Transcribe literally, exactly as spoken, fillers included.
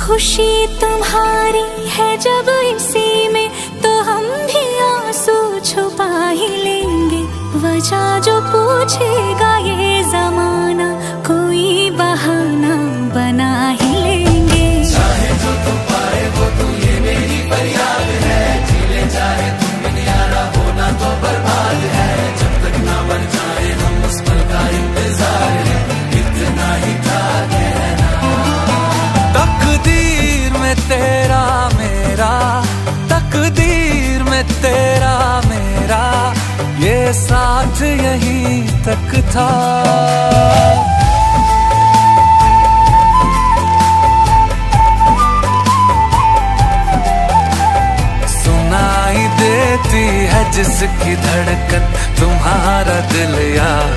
खुशी तुम्हारी है जब इसी में, तो हम भी आंसू छुपा ही लेंगे। वजह जो पूछेगा ये जमाना, कोई बहाना बना ही लेंगे। चाहे जो तू पाए वो तू, ये मेरी फरियाद है। जीले चाहे तुम बिन यारा, होना तो बर्बाद है। जब तक ना बन जाए हम उस पल का इंतजार है, इतना ही था कहना। तकदीर में तेरा मेरा, तकदीर में तेरा मेरा, ये साथ यहीं तक था। सुनाई देती है जिसकी धड़कन, तुम्हारा दिल या